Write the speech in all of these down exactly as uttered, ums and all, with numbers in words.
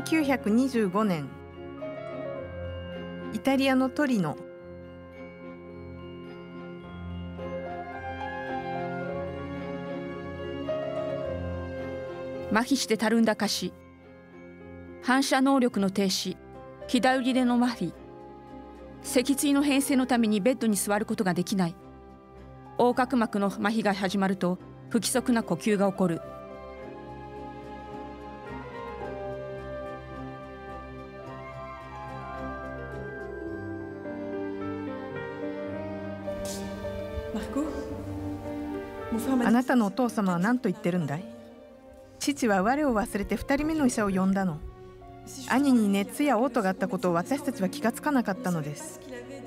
きゅうひゃくにじゅうごねん、イタリアのトリノ。 麻痺してたるんだ下肢、反射能力の停止、左腕の麻痺、脊椎の変性のためにベッドに座ることができない。横隔膜の麻痺が始まると不規則な呼吸が起こる。 あなたのお父様は何と言ってるんだい？父は我を忘れて二人目の医者を呼んだの。兄に熱や嘔吐があったことを私たちは気がつかなかったのです。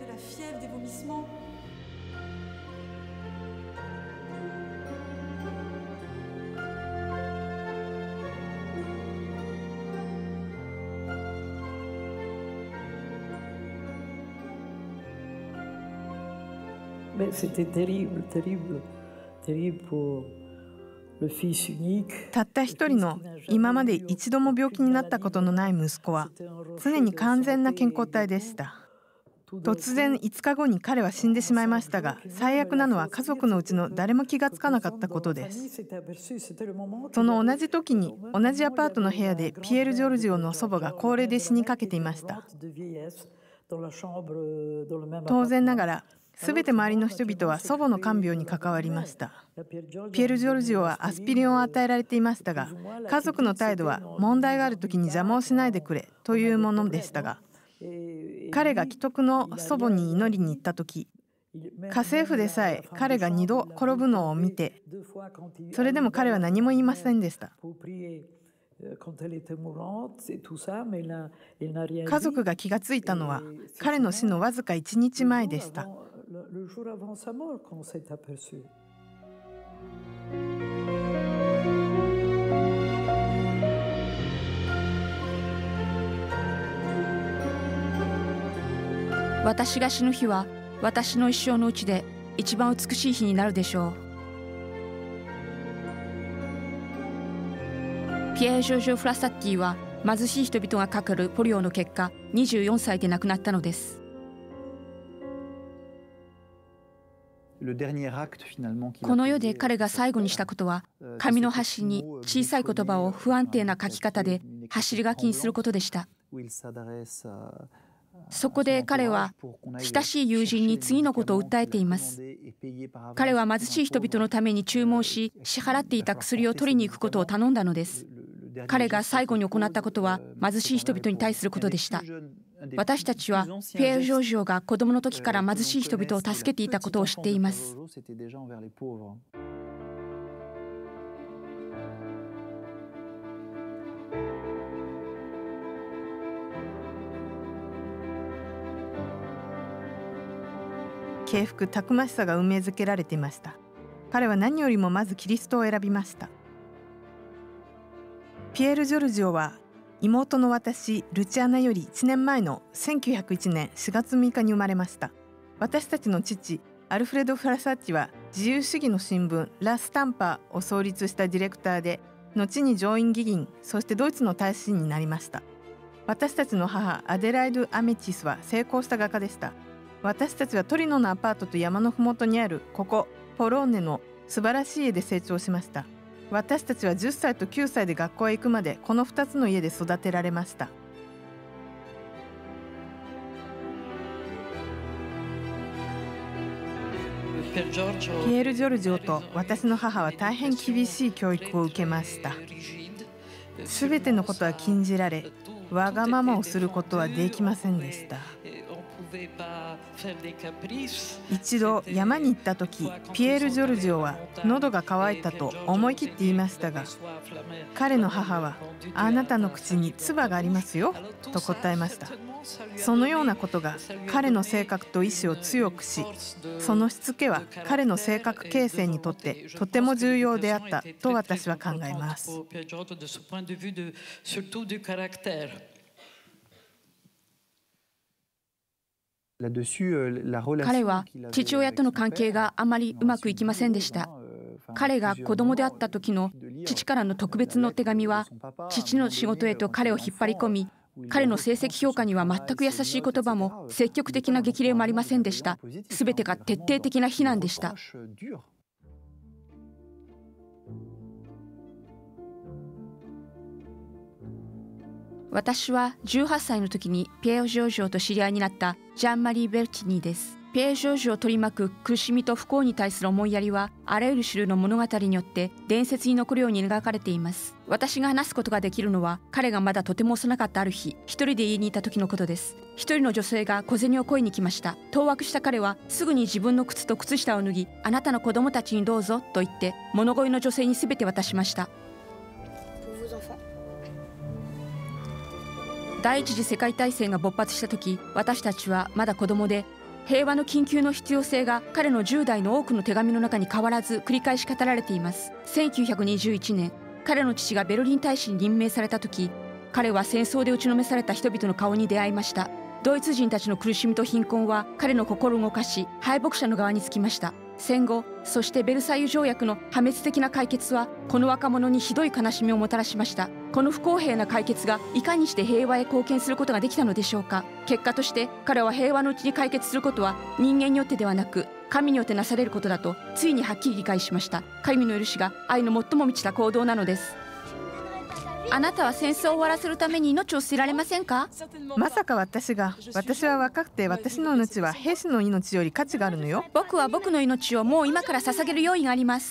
たった一人の今まで一度も病気になったことのない息子は常に完全な健康体でした。突然いつかごに彼は死んでしまいましたが、最悪なのは家族のうちの誰も気がつかなかったことです。その同じ時に同じアパートの部屋でピエール・ジョルジオの祖母が高齢で死にかけていました。当然ながらすべて周りの人々は祖母の看病に関わりました。ピエール・ジョルジオはアスピリンを与えられていましたが、家族の態度は問題がある時に邪魔をしないでくれというものでしたが、彼が危篤の祖母に祈りに行った時、家政婦でさえ彼が二度転ぶのを見て、それでも彼は何も言いませんでした。家族が気がついたのは彼の死のわずか一日前でした。 私が死ぬ日は私の一生のうちで一番美しい日になるでしょう。ピエール・ジョルジオ・フラサッティは貧しい人々がかかるポリオの結果にじゅうよんさいで亡くなったのです。この世で彼が最後にしたことは、紙の端に小さい言葉を不安定な書き方で走り書きにすることでした。そこで彼は親しい友人に次のことを訴えています。彼は貧しい人々のために注文し支払っていた薬を取りに行くことを頼んだのです。彼が最後に行ったことは貧しい人々に対することでした。私たちはピエール・ジョルジオが子供の時から貧しい人々を助けていたことを知っています。 敬服たくましさが運命づけられていました。彼は何よりもまずキリストを選びました。ピエール・ジョルジオは妹の私ルチアナよりいちねんまえのせんきゅうひゃくいちねんしがつむいかに生まれました。私たちの父アルフレド・フラサッチは自由主義の新聞ラ・スタンパを創立したディレクターで、後に上院議員、そしてドイツの大使になりました。私たちの母アデライド・アメチスは成功した画家でした。私たちはトリノのアパートと山のふもとにあるここポローネの素晴らしい家で成長しました。私たちはじゅっさいときゅうさいで学校へ行くまでこのふたつの家で育てられました。ピエール・ジョルジオと私の母は大変厳しい教育を受けました。すべてのことは禁じられ、わがままをすることはできませんでした。一度山に行った時、ピエール・ジョルジオは喉が渇いたと思い切って言いましたが、彼の母はあなたの口に唾がありますよと答えました。そのようなことが彼の性格と意志を強くし、そのしつけは彼の性格形成にとってとても重要であったと私は考えます。 彼は父親との関係があまりうまくいきませんでした。彼が子供であった時の父からの特別の手紙は父の仕事へと彼を引っ張り込み、彼の成績評価には全く優しい言葉も積極的な激励もありませんでした。すべてが徹底的な非難でした。私はじゅうはっさいの時にピエール・ジョージョと知り合いになったジャン・マリー・ベルティニーです。ピエール・ジョージョを取り巻く苦しみと不幸に対する思いやりはあらゆる種類の物語によって伝説に残るように描かれています。私が話すことができるのは彼がまだとても幼かったある日、一人で家にいた時のことです。一人の女性が小銭を乞いに来ました。当惑した彼はすぐに自分の靴と靴下を脱ぎ、あなたの子供たちにどうぞと言って物乞いの女性に全て渡しました。第一次世界大戦が勃発した時、私たちはまだ子供で、平和の緊急の必要性が彼のじゅう代の多くの手紙の中に変わらず繰り返し語られています。せんきゅうひゃくにじゅういちねん、彼の父がベルリン大使に任命された時、彼は戦争で打ちのめされた人々の顔に出会いました。ドイツ人たちの苦しみと貧困は彼の心を動かし、敗北者の側につきました。戦後、そしてベルサイユ条約の破滅的な解決はこの若者にひどい悲しみをもたらしました。この不公平な解決がいかにして平和へ貢献することができたのでしょうか。結果として彼は平和のうちに解決することは人間によってではなく神によってなされることだとついにはっきり理解しました。神の許しが愛の最も満ちた行動なのです。あなたは戦争を終わらせるために命を捨てられませんか？ まさか私が私は若くて私の命は兵士の命より価値があるのよ。 僕は僕の命をもう今から捧げる用意があります。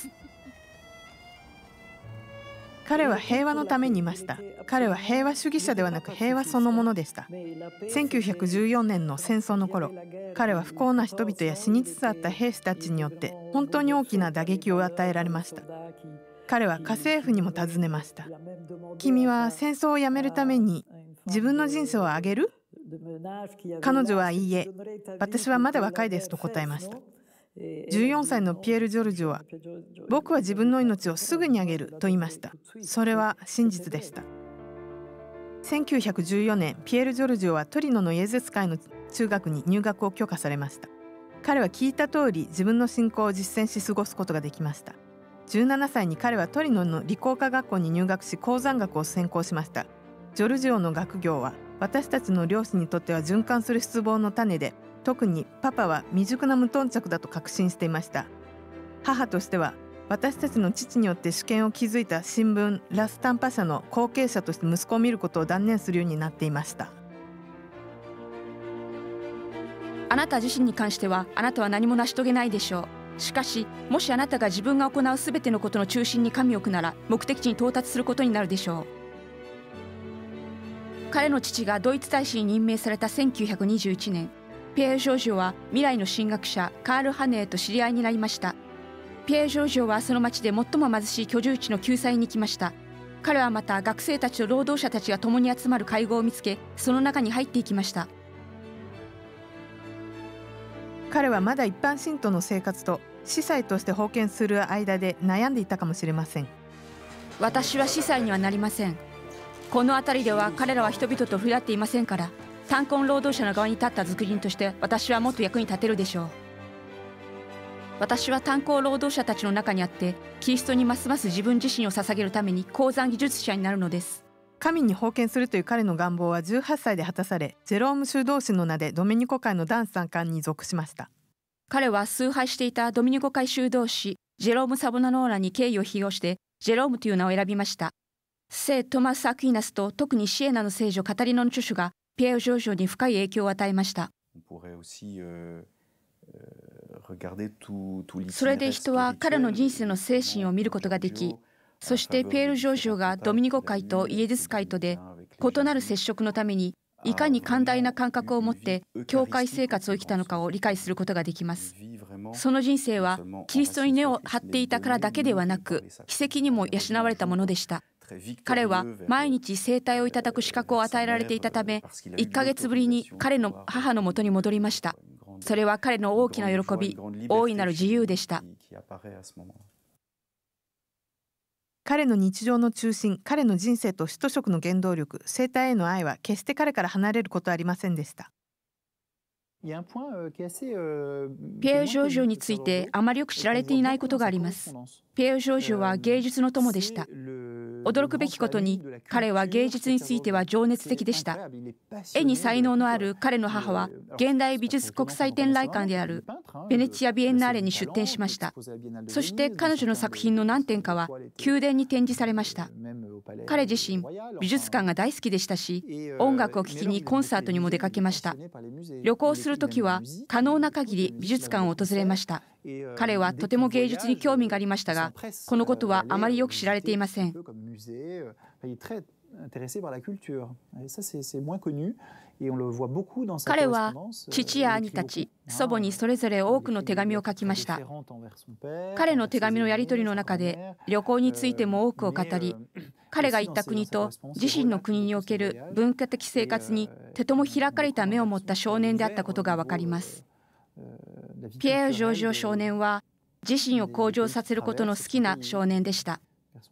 彼は平和のためにいました。彼は平和主義者ではなく平和そのものでした。せんきゅうひゃくじゅうよねんの戦争の頃、彼は不幸な人々や死につつあった兵士たちによって本当に大きな打撃を与えられました。彼は家政婦にも尋ねました。君は戦争をやめるために自分の人生をあげる？彼女はいいえ、私はまだ若いですと答えました。じゅうよんさいのピエール・ジョルジョは、僕は自分の命をすぐにあげると言いました。それは真実でした。せんきゅうひゃくじゅうよねん、ピエール・ジョルジョはトリノのイエズス会の中学に入学を許可されました。彼は聞いた通り自分の信仰を実践し過ごすことができました。じゅうななさいに彼はトリノの理工科学校に入学し鉱山学を専攻しました。ジョルジオの学業は私たちの両親にとっては循環する失望の種で、特にパパは未熟な無頓着だと確信していました。母としては私たちの父によって主権を築いた新聞ラスタンパ社の後継者として息子を見ることを断念するようになっていました。 あなた自身に関してはあなたは何も成し遂げないでしょう。しかし、もしあなたが自分が行うすべてのことの中心に神を置くなら、目的地に到達することになるでしょう。彼の父がドイツ大使に任命されたせんきゅうひゃくにじゅういちねん、ピエール・ジョージョは未来の神学者カール・ハネーと知り合いになりました。ピエール・ジョージョはその町で最も貧しい居住地の救済に来ました。彼はまた学生たちと労働者たちが共に集まる会合を見つけ、その中に入っていきました。 彼はまだ一般信徒の生活と司祭として封建する間で悩んでいたかもしれません。 私は司祭にはなりません。この辺りでは彼らは人々と触れ合っていませんから、炭鉱労働者の側に立った族人として私はもっと役に立てるでしょう。私は炭鉱労働者たちの中にあって、キリストにますます自分自身を捧げるために鉱山技術者になるのです。 神に封建するという彼の願望はじゅうはっさいで果たされ、ジェローム修道士の名でドミニコ会のダン参観に属しました。 彼は崇拝していたドミニコ会修道士ジェローム・サボナノーラに敬意を表してジェロームという名を選びました。聖トマス・アクイナスと特にシエナの聖女カタリナの著書がピエール・ジョージョに深い影響を与えました。それで人は彼の人生の精神を見ることができ、そしてピエール・ジョージョがドミニコ会とイエズス会とで異なる接触のためにいかに寛大な感覚を持って教会生活を生きたのかを理解することができます。その人生はキリストに根を張っていたからだけではなく、奇跡にも養われたものでした。彼は毎日聖体をいただく資格を与えられていたため、いっかげつぶりに彼の母のもとに戻りました。それは彼の大きな喜び、大いなる自由でした。 彼の日常の中心、彼の人生と使徒職の原動力、聖体への愛は決して彼から離れることはありませんでした。 ピエール・ジョージョについてあまりよく知られていないことがあります。ピエール・ジョージョは芸術の友でした。驚くべきことに、彼は芸術については情熱的でした。絵に才能のある彼の母は、現代美術国際展覧館であるベネチア・ビエンナーレに出展しました。そして彼女の作品の何点かは宮殿に展示されました。彼自身、美術館が大好きでしたし、音楽を聴きにコンサートにも出かけました。旅行するときは可能な限り美術館を訪れました。彼はとても芸術に興味がありましたが、このことはあまりよく知られていません。彼は父や兄たち、祖母にそれぞれ多くの手紙を書きました。彼の手紙のやり取りの中で旅行についても多くを語り、彼が行った国と自身の国における文化的生活にとても開かれた目を持った少年であったことがわかります。ピエール・ジョージョ少年は自身を向上させることの好きな少年でした。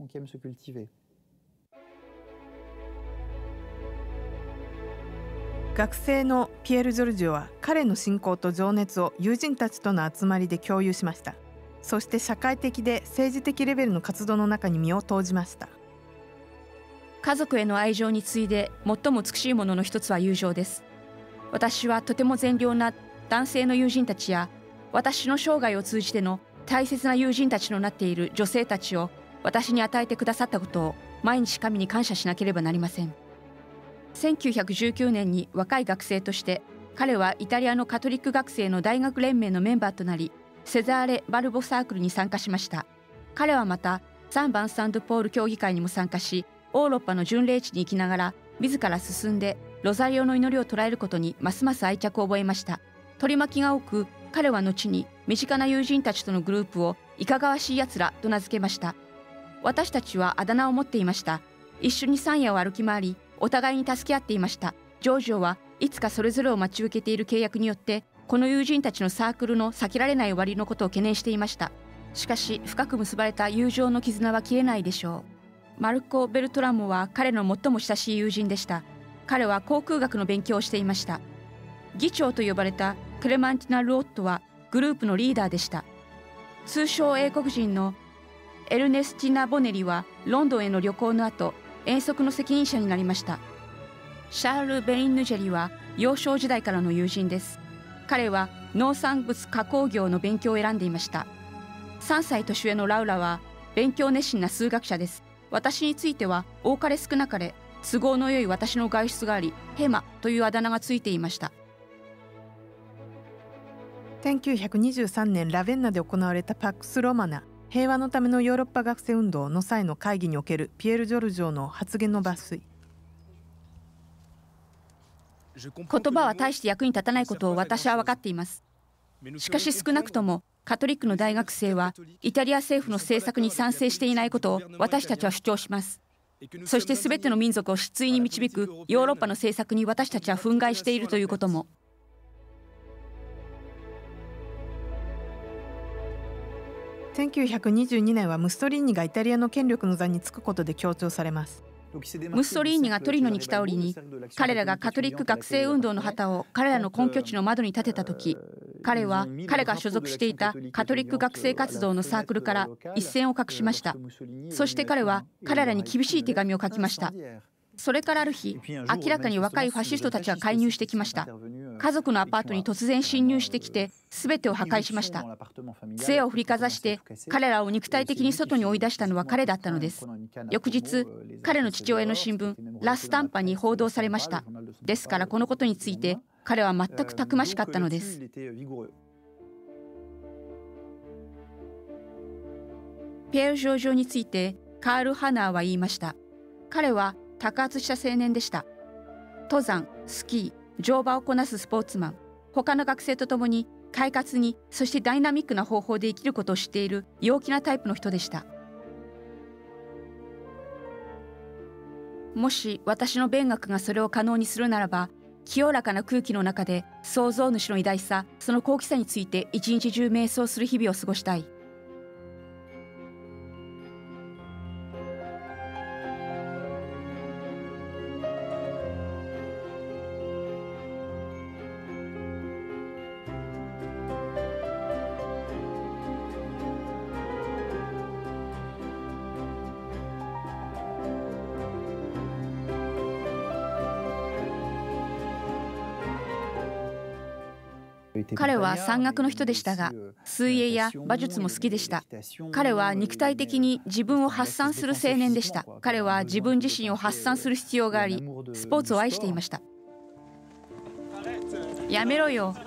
学生のピエール・ジョルジョは彼の信仰と情熱を友人たちとの集まりで共有しました。そして社会的で政治的レベルの活動の中に身を投じました。 家族への愛情に次いで最も美しいものの一つは友情です。私はとても善良な男性の友人たちや、私の生涯を通じての大切な友人たちとなっている女性たちを私に与えてくださったことを毎日神に感謝しなければなりません。せんきゅうひゃくじゅうきゅうねんに若い学生として彼はイタリアのカトリック学生の大学連盟のメンバーとなり、セザーレ・バルボサークルに参加しました。彼はまたサン・バンサンド・ポール協議会にも参加し、オーロッパの巡礼地に行きながら自ら進んでロザリオの祈りを捉えることにますます愛着を覚えました。取り巻きが多く、彼は後に身近な友人たちとのグループをいかがわしいやつらと名付けました。私たちはあだ名を持っていました。一緒に山野を歩き回り、お互いに助け合っていました。ジョージョはいつかそれぞれを待ち受けている契約によってこの友人たちのサークルの避けられない終わりのことを懸念していました。しかし深く結ばれた友情の絆は切れないでしょう。マルコ・ベルトラモは彼の最も親しい友人でした。彼は航空学の勉強をしていました。議長と呼ばれたクレマンティナ・ルオットはグループのリーダーでした。通称英国人のエルネスティナ・ボネリはロンドンへの旅行の後、遠足の責任者になりました。シャール・ベリンヌジェリは幼少時代からの友人です。彼は農産物加工業の勉強を選んでいました。さんさい年上のラウラは勉強熱心な数学者です。私については多かれ少なかれ都合の良い私の外出があり、ヘマというあだ名がついていました。 せんきゅうひゃくにじゅうさんねんラベンナで行われたパックス・ロマナ平和のためのヨーロッパ学生運動の際の会議におけるピエール・ジョルジョの発言の抜粋。 言葉は大して役に立たないことを私は分かっています。しかし少なくともカトリックの大学生はイタリア政府の政策に賛成していないことを私たちは主張します。そして全ての民族を失意に導くヨーロッパの政策に私たちは憤慨しているということも。 せんきゅうひゃくにじゅうにねんはムッソリーニがイタリアの権力の座につくことで強調されます。 ムッソリーニがトリノに来た折に、彼らがカトリック学生運動の旗を彼らの根拠地の窓に立てた時、彼は彼が所属していたカトリック学生活動のサークルから一線を画しました。そして彼は彼らに厳しい手紙を書きました。それからある日、明らかに若いファシストたちが介入してきました。家族のアパートに突然侵入してきて全てを破壊しました。杖を振りかざして彼らを肉体的に外に追い出したのは彼だったのです。翌日、彼の父親の新聞ラ・スタンパに報道されました。ですからこのことについて彼は全くたくましかったのです。ピエール・ジョージョについてカール・ハナーは言いました。彼は卓発した青年でした。登山、スキー、乗馬をこなすスポーツマン、他の学生と共に快活に、そしてダイナミックな方法で生きることを知っている陽気なタイプの人でした。もし私の勉学がそれを可能にするならば、清らかな空気の中で創造主の偉大さ、その高貴さについて一日中瞑想する日々を過ごしたい。 彼は山岳の人でしたが、水泳や馬術も好きでした。彼は肉体的に自分を発散する青年でした。彼は自分自身を発散する必要があり、スポーツを愛していました。やめろよ。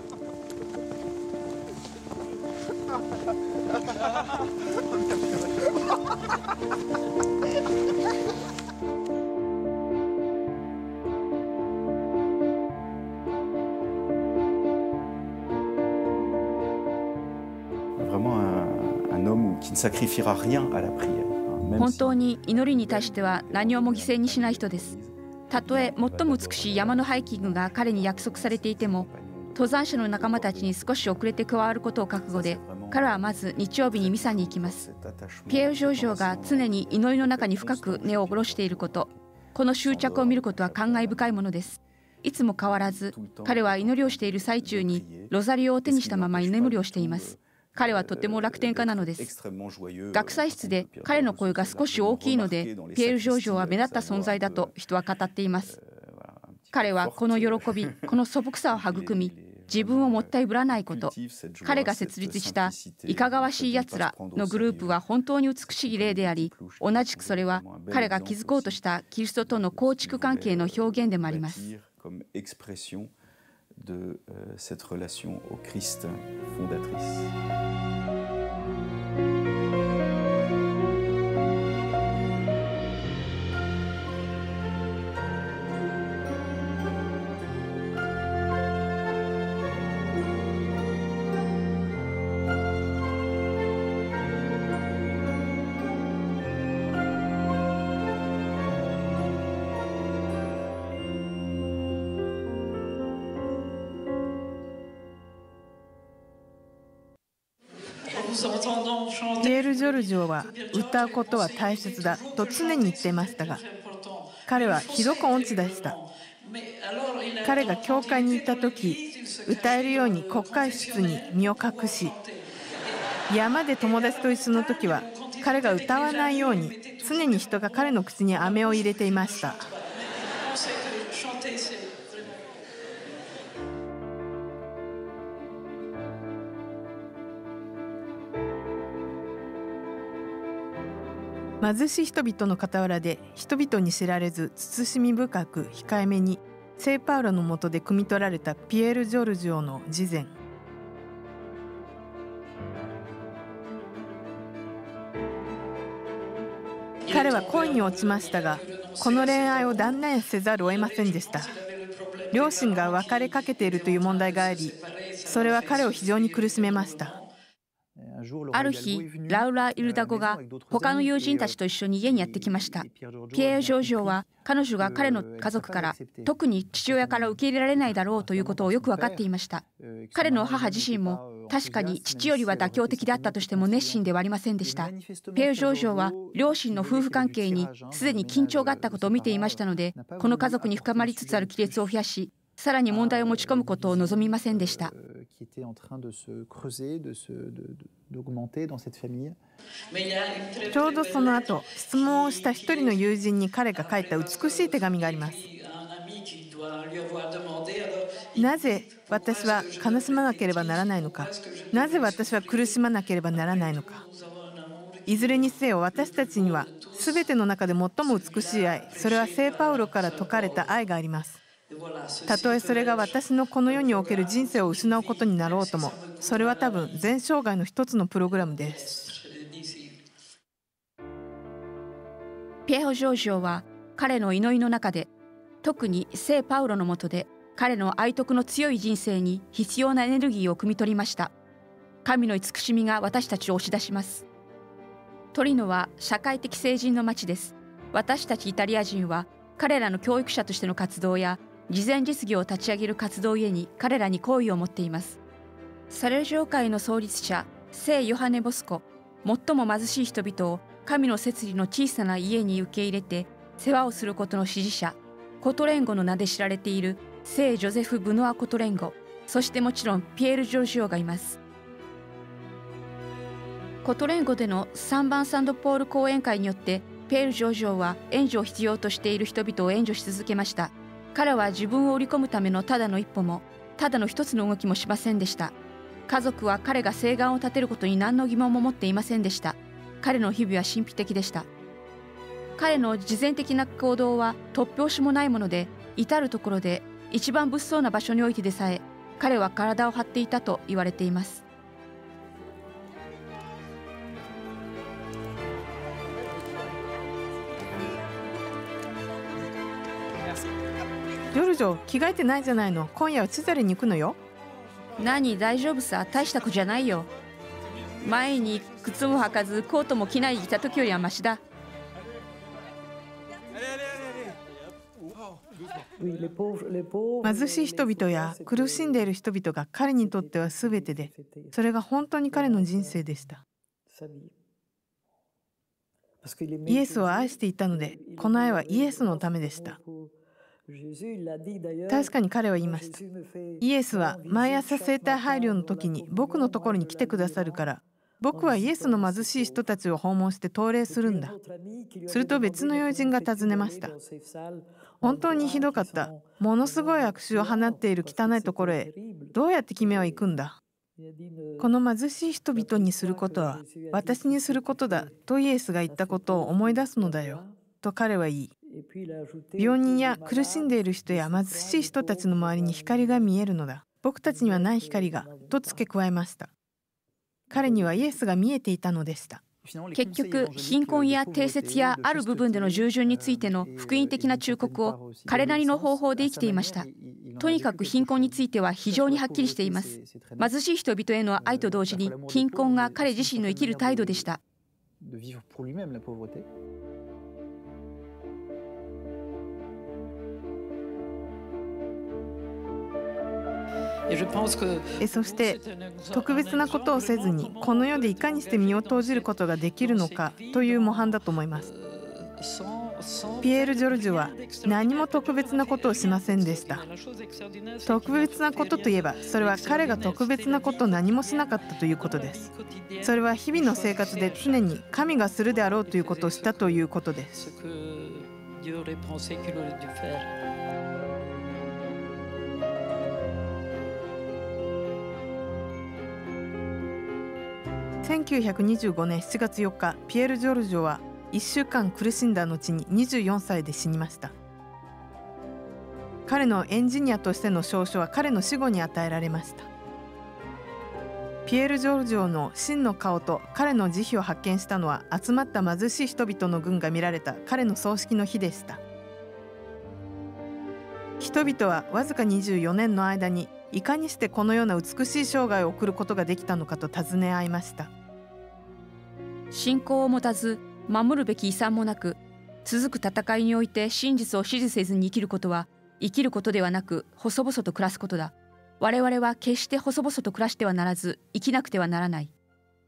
本当に祈りに対しては何をも犠牲にしない人です。たとえ最も美しい山のハイキングが彼に約束されていても、登山者の仲間たちに少し遅れて加わることを覚悟で、彼はまず日曜日にミサに行きます。ピエール・ジョージョが常に祈りの中に深く根を下ろしていること、この執着を見ることは感慨深いものです。いつも変わらず、彼は祈りをしている最中にロザリオを手にしたまま居眠りをしています。彼はとても楽天家なのです。学祭室で彼の声が少し大きいので、ピエール・ジョージョは目立った存在だと人は語っています。彼はこの喜び、この素朴さを育み、自分をもったいぶらないこと、彼が設立したいかがわしいやつらのグループは本当に美しい例であり、同じくそれは彼が築こうとしたキリストとの構築関係の表現でもあります。 de cette relation au Christ fondatrice. ピエール・ジョルジョは歌うことは大切だと常に言っていましたが、彼はひどく音痴でした。彼が教会に行った時、歌えるように国会室に身を隠し、山で友達と一緒の時は彼が歌わないように常に人が彼の口に飴を入れていました。貧しい人々の傍らで人々に知られず慎み深く控えめに聖パウロの下で汲み取られたピエール・ジョルジョの慈善。彼は恋に落ちましたが、この恋愛を断念せざるを得ませんでした。両親が別れかけているという問題があり、それは彼を非常に苦しめました。 ある日、ラウラ・イルダゴが他の友人たちと一緒に家にやってきました。ピエール・ジョージョは彼女が彼の家族から、特に父親から受け入れられないだろうということをよく分かっていました。彼の母自身も確かに父よりは妥協的であったとしても熱心ではありませんでした。ピエール・ジョージョは両親の夫婦関係にすでに緊張があったことを見ていましたので、この家族に深まりつつある亀裂を増やし、さらに問題を持ち込むことを望みませんでした。 ちょうどその後、質問をした一人の友人に彼が書いた美しい手紙があります。なぜ私は悲しまなければならないのか、なぜ私は苦しまなければならないのか。いずれにせよ私たちには全ての中で最も美しい愛、それは聖パウロから説かれた愛があります。たとえそれが私のこの世における人生を失うことになろうとも、それは多分全生涯の一つのプログラムです。 ピエール・ジョージョは彼の祈りの中で、特に聖パウロの下で彼の愛徳の強い人生に必要なエネルギーを汲み取りました。神の慈しみが私たちを押し出します。トリノは社会的成人の街です。私たちイタリア人は彼らの教育者としての活動や慈善実業を立ち上げる活動ゆえに彼らに好意を持っています。サレルジョ会の創立者聖ヨハネ・ボスコ、最も貧しい人々を神の摂理の小さな家に受け入れて世話をすることの支持者、コトレンゴの名で知られている聖ジョゼフ・ブノア・コトレンゴ、そしてもちろんピエール・ジョージオがいます。コトレンゴでのさんばんサンドポール講演会によってピエール・ジョージオは援助を必要としている人々を援助し続けました。彼は自分を売り込むためのただの一歩も、 ただの一つの動きもしませんでした。家族は彼が誓願を立てることに何の疑問も持っていませんでした。彼の日々は神秘的でした。彼の慈善的な行動は突拍子もないもので、至るところで一番物騒な場所においてでさえ彼は体を張っていたと言われています。 ジョルジョ、着替えてないじゃないの。今夜はチザレに行くのよ。 何、大丈夫さ、大した子じゃないよ。前に靴も履かずコートも着ないでいた時よりはマシだ。 貧しい人々や苦しんでいる人々が彼にとっては全てで、それが本当に彼の人生でした。イエスを愛していたので、この愛はイエスのためでした。確かに彼は言いました。イエスは毎朝聖体配慮の時に僕のところに来てくださるから、僕はイエスの貧しい人たちを訪問して祷礼するんだ。すると別の友人が尋ねました。本当にひどかった。ものすごい悪臭を放っている汚いところへどうやって君は行くんだ。この貧しい人々にすることは私にすることだとイエスが言ったことを思い出すのだよと彼は言い、病人や苦しんでいる人や貧しい人たちの周りに光が見えるのだ。僕たちにはない光がと付け加えました。彼にはイエスが見えていたのでした。 結局、貧困や定説やある部分での従順についての福音的な忠告を彼なりの方法で生きていました。とにかく貧困については非常にはっきりしています。貧しい人々への愛と同時に貧困が彼自身の生きる態度でした。 そして特別なことをせずにこの世でいかにして身を投じることができるのかという模範だと思います。ピエール・ジョルジュは何も特別なことをしませんでした。特別なことといえばそれは彼が特別なことを何もしなかったということです。それは日々の生活で常に神がするであろうということをしたということです。せんきゅうひゃくにじゅうごねんしちがつよっか、ピエール・ジョルジョはいっしゅうかん苦しんだ後ににじゅうよんさいで死にました。彼のエンジニアとしての証書は彼の死後に与えられました。ピエール・ジョルジョの真の顔と彼の慈悲を発見したのは集まった貧しい人々の軍が見られた彼の葬式の日でした。人々はわずかにじゅうよねんの間にいかにしてこのような美しい生涯を送ることができたのかと尋ね合いました。 信仰を持たず守るべき遺産もなく、続く戦いにおいて真実を支持せずに生きることは生きることではなく細々と暮らすことだ。我々は決して細々と暮らしてはならず生きなくてはならない。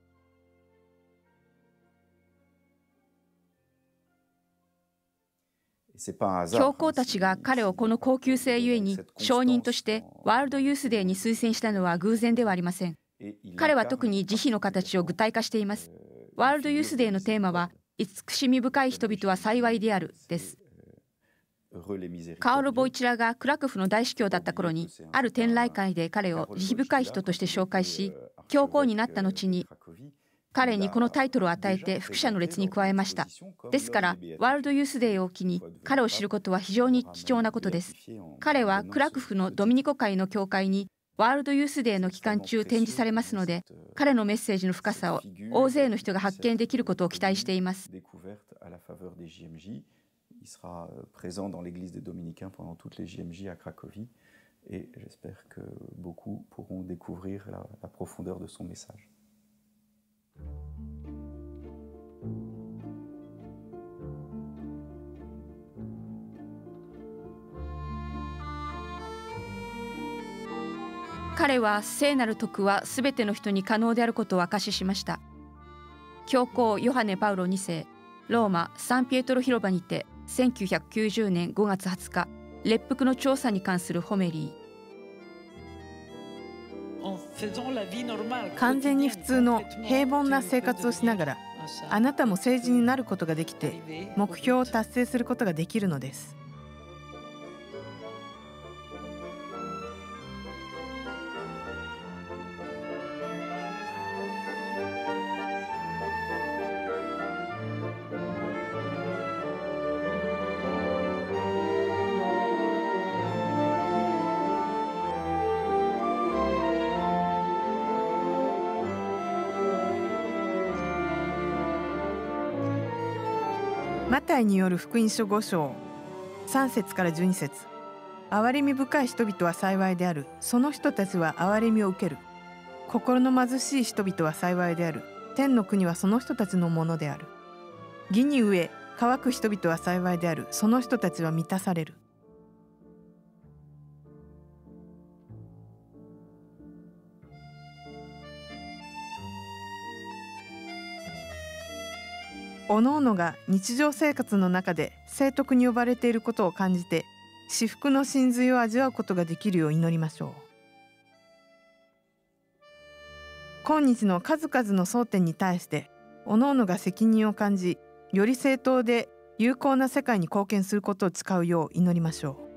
教皇たちが彼をこの高級性ゆえに証人としてワールドユースデーに推薦したのは偶然ではありません。彼は特に慈悲の形を具体化しています。ワールドユースデーのテーマは慈しみ深い人々は幸いであるです。カオル・ボイチラがクラクフの大司教だった頃にある天来会で彼を慈悲深い人として紹介し、教皇になった後に彼にこのタイトルを与えて副社の列に加えました。ですからワールドユースデーを機に彼を知ることは非常に貴重なことです。彼はクラクフのドミニコ会の教会にワールドユースデーの期間中展示されますので、彼のメッセージの深さを大勢の人が発見できることを期待しています。 Il sera présent dans l'église des Dominicains pendant toutes les J M J à Cracovie et j'espère que beaucoup pourront découvrir la, la profondeur de son message. 彼は聖なる徳はすべての人に可能であることを証ししました。教皇ヨハネ・パウロにせい、ローマ・サンピエトロ広場にてせんきゅうひゃくきゅうじゅうねんごがつはつか、列腹の調査に関するホメリー。完全に普通の平凡な生活をしながら、あなたも聖人になることができて、目標を達成することができるのです。 タイによる福音書ご章さん節からじゅうに節。憐れみ深い人々は幸いである。その人たちは憐れみを受ける。心の貧しい人々は幸いである。天の国はその人たちのものである。義に飢え渇く人々は幸いである。その人たちは満たされる。おのおのが日常生活の中で聖徳に呼ばれていることを感じて、至福の真髄を味わうことができるよう祈りましょう。今日の数々の争点に対しておのおのが責任を感じ、より正当で有効な世界に貢献することを誓うよう祈りましょう。